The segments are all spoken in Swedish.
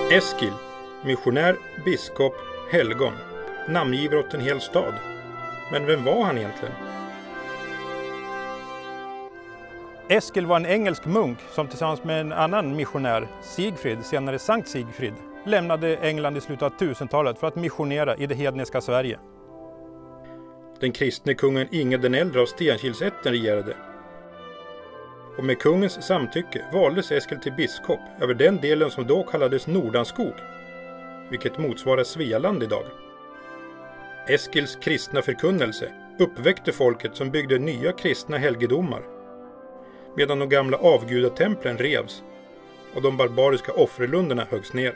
Eskil, missionär, biskop, helgon, namngiver åt en hel stad. Men vem var han egentligen? Eskil var en engelsk munk som tillsammans med en annan missionär, Sigfrid, senare Sankt Sigfrid, lämnade England i slutet av 1000-talet för att missionera i det hedniska Sverige. Den kristne kungen Inge den äldre av Stenkilsätten regerade. Och med kungens samtycke valdes Eskil till biskop över den delen som då kallades Nordanskog, vilket motsvarar Svealand idag. Eskils kristna förkunnelse uppväckte folket som byggde nya kristna helgedomar, medan de gamla avgudatemplen revs och de barbariska offerlunderna höggs ner.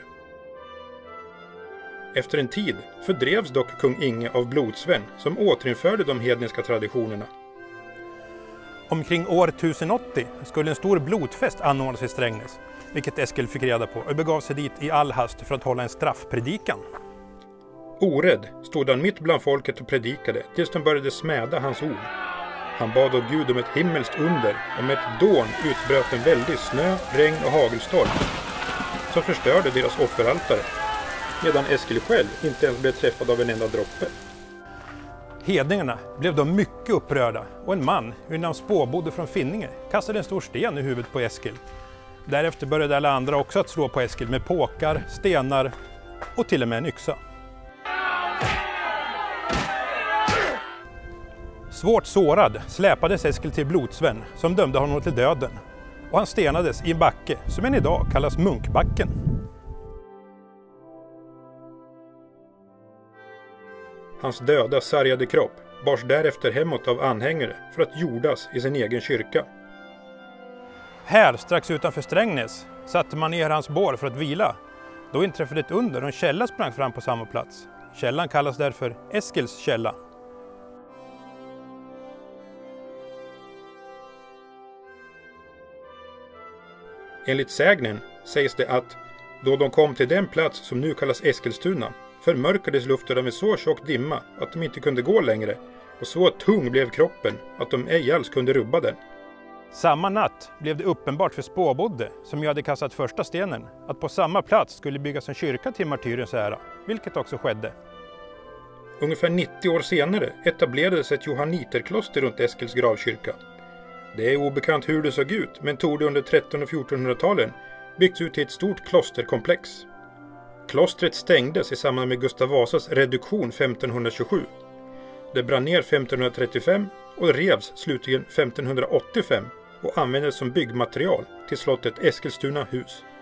Efter en tid fördrevs dock kung Inge av Blodsven som återinförde de hedniska traditionerna. Omkring år 1080 skulle en stor blodfest anordnas i Strängnäs, vilket Eskil fick reda på och begav sig dit i all hast för att hålla en straffpredikan. Orädd stod han mitt bland folket och predikade tills de började smäda hans ord. Han bad av Gud om ett himmelskt under, och med ett dån utbröt en väldig snö, regn och hagelstorm som förstörde deras offeraltare, medan Eskil själv inte ens blev träffad av en enda droppe. Hedningarna blev då mycket upprörda och en man vid namn Spåbodde från Finninge kastade en stor sten i huvudet på Eskil. Därefter började alla andra också att slå på Eskil med påkar, stenar och till och med en yxa. Svårt sårad släpades Eskil till Blodsven som dömde honom till döden, och han stenades i en backe som än idag kallas Munkbacken. Hans döda sargade kropp bars därefter hemåt av anhängare för att jordas i sin egen kyrka. Här, strax utanför Strängnäs, satte man ner hans bår för att vila. Då inträffade ett under och en källa sprang fram på samma plats. Källan kallas därför Eskils källa. Enligt sägnen sägs det att då de kom till den plats som nu kallas Eskilstuna förmörkades luften av en så tjock dimma att de inte kunde gå längre, och så tung blev kroppen att de ej alls kunde rubba den. Samma natt blev det uppenbart för Spåbodde, som ju hade kastat första stenen, att på samma plats skulle byggas en kyrka till martyrens ära, vilket också skedde. Ungefär 90 år senare etablerades ett johanniterkloster runt Eskils gravkyrka. Det är obekant hur det såg ut, men torde under 1300- och 1400-talen byggts ut till ett stort klosterkomplex. Klostret stängdes i samband med Gustav Vasas reduktion 1527. Det brann ner 1535 och revs slutligen 1585 och användes som byggmaterial till slottet Eskilstuna hus.